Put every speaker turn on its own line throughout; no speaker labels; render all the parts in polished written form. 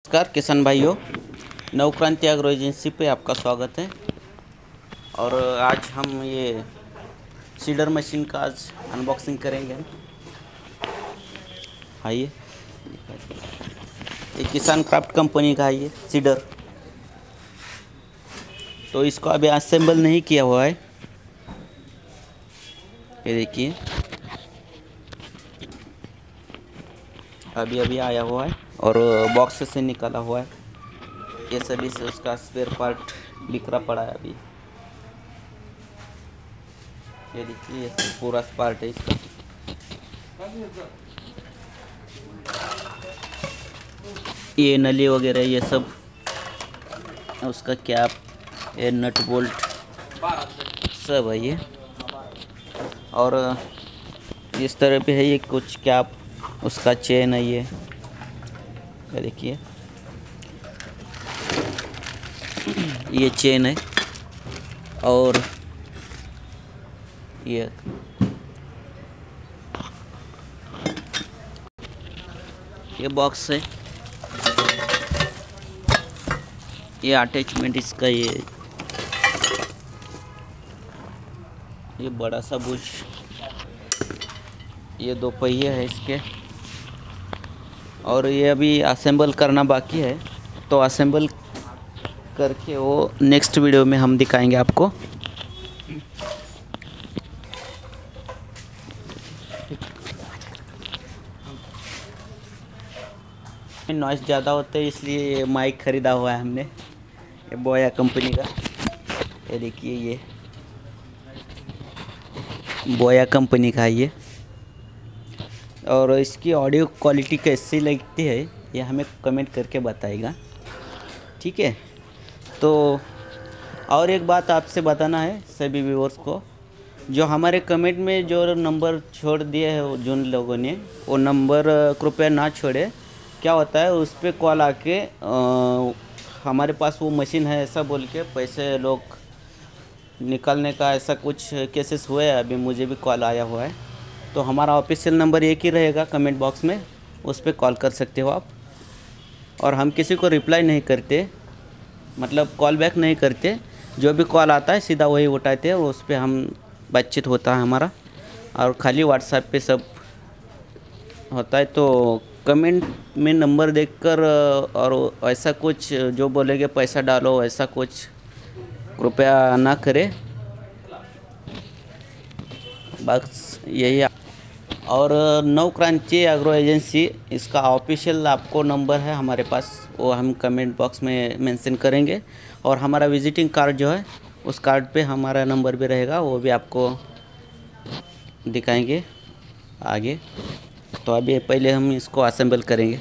नमस्कार किसान भाइयों, नवक्रांति एग्रो एजेंसी पे आपका स्वागत है। और आज हम ये सीडर मशीन का आज अनबॉक्सिंग करेंगे। आइए, ये किसान क्राफ्ट कंपनी का है ये सीडर। तो इसको अभी असेंबल नहीं किया हुआ है, ये देखिए अभी आया हुआ है और बॉक्स से निकाला हुआ है। ये सभी से उसका स्पेयर पार्ट बिखरा पड़ा है। अभी ये देखिए, ये पूरा पार्ट है इसका। ये नली वगैरह ये सब, उसका कैप, ये नट बोल्ट सब है ये। और इस तरह पे है ये कुछ कैप, उसका चेन है ये देखिए, ये चेन है। और ये बॉक्स है, ये अटैचमेंट इसका। ये बड़ा सा बुश, ये दो पहिए है इसके। और ये अभी असेंबल करना बाकी है, तो असेंबल करके वो नेक्स्ट वीडियो में हम दिखाएंगे आपको। नॉइस ज़्यादा होते है इसलिए ये माइक ख़रीदा हुआ है हमने, ये बोया कंपनी का। ये देखिए, ये बोया कंपनी का है ये। और इसकी ऑडियो क्वालिटी कैसी लगती है ये हमें कमेंट करके बताएगा, ठीक है। तो और एक बात आपसे बताना है सभी व्यूअर्स को, जो हमारे कमेंट में जो नंबर छोड़ दिए हैं जिन लोगों ने, वो नंबर कृपया ना छोड़े। क्या होता है, उस पर कॉल आके हमारे पास वो मशीन है ऐसा बोल के पैसे लोग निकालने का ऐसा कुछ केसेस हुए हैं। अभी मुझे भी कॉल आया हुआ है। तो हमारा ऑफिशियल नंबर एक ही रहेगा कमेंट बॉक्स में, उस पर कॉल कर सकते हो आप। और हम किसी को रिप्लाई नहीं करते, मतलब कॉल बैक नहीं करते। जो भी कॉल आता है सीधा वही उठाते हैं, उस पर हम बातचीत होता है हमारा। और खाली व्हाट्सएप पे सब होता है। तो कमेंट में नंबर देखकर और ऐसा कुछ जो बोलेंगे पैसा डालो, ऐसा कुछ कृपया ना करें, बस यही। और नवक्रांति एग्रो एजेंसी, इसका ऑफिशियल आपको नंबर है हमारे पास, वो हम कमेंट बॉक्स में मेंशन करेंगे। और हमारा विजिटिंग कार्ड जो है, उस कार्ड पे हमारा नंबर भी रहेगा, वो भी आपको दिखाएंगे आगे। तो अभी पहले हम इसको असेंबल करेंगे।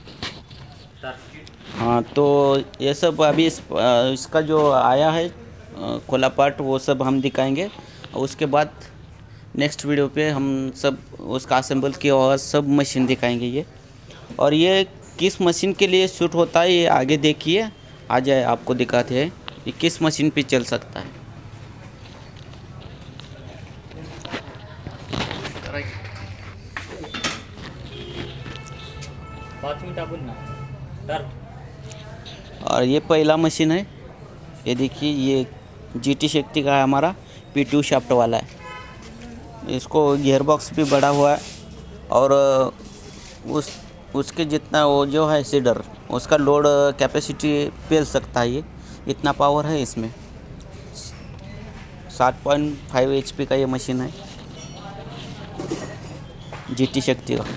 हाँ, तो ये सब अभी इसका जो आया है खुला पार्ट, वो सब हम दिखाएंगे। और उसके बाद नेक्स्ट वीडियो पे हम सब उसका असेंबल किया हुआ सब मशीन दिखाएंगे ये। और ये किस मशीन के लिए सूट होता है ये आगे देखिए, आ जाए आपको दिखाते हैं ये किस मशीन पे चल सकता है। और ये पहला मशीन है, ये देखिए, ये जीटी शक्ति का है हमारा, P2 शाफ्ट वाला है। इसको गियर बॉक्स भी बड़ा हुआ है। और उसके जितना वो जो है सीडर, उसका लोड कैपेसिटी पेल सकता है ये, इतना पावर है इसमें। 7.5 HP का ये मशीन है जीटी शक्ति का।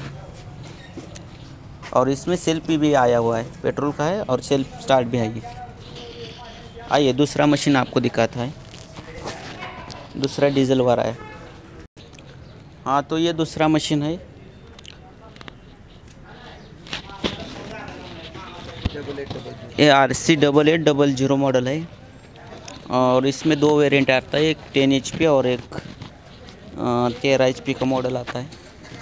और इसमें सेल्फ भी आया हुआ है, पेट्रोल का है और सेल्फ स्टार्ट भी है ये। आइए दूसरा मशीन आपको दिखाता है, दूसरा डीजल वाला है। हाँ, तो ये दूसरा मशीन है, ये RC8800 मॉडल है। और इसमें दो वेरिएंट आता है, एक 10 HP और एक 13 HP का मॉडल आता है।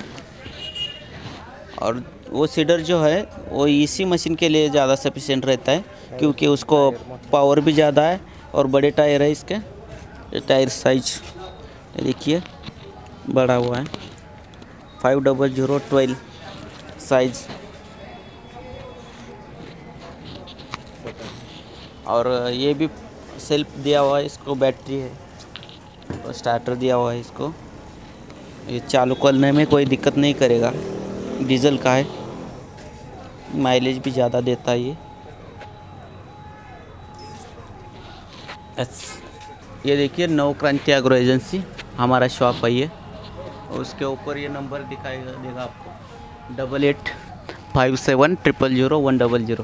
और वो सीडर जो है वो इसी मशीन के लिए ज़्यादा सफिशिएंट रहता है, क्योंकि उसको पावर भी ज़्यादा है और बड़े टायर है इसके। ये टायर साइज देखिए बड़ा हुआ है, 5012 साइज। और ये भी सेल्फ दिया हुआ है, इसको बैटरी है और स्टार्टर दिया हुआ है इसको। ये चालू करने में कोई दिक्कत नहीं करेगा, डीजल का है, माइलेज भी ज़्यादा देता है ये। ये देखिए नवक्रांति एग्रो एजेंसी हमारा शॉप है ये, और उसके ऊपर ये नंबर दिखाएगा देगा आपको 8857000100।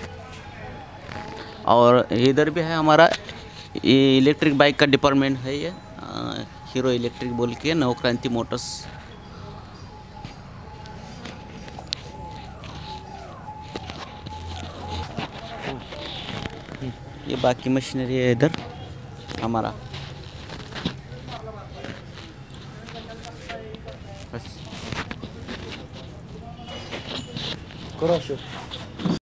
और इधर भी है हमारा ये इलेक्ट्रिक बाइक का डिपार्टमेंट है ये, हीरो इलेक्ट्रिक बोल के नवक्रांति मोटर्स। ये बाकी मशीनरी है इधर हमारा। बस करो शुरू।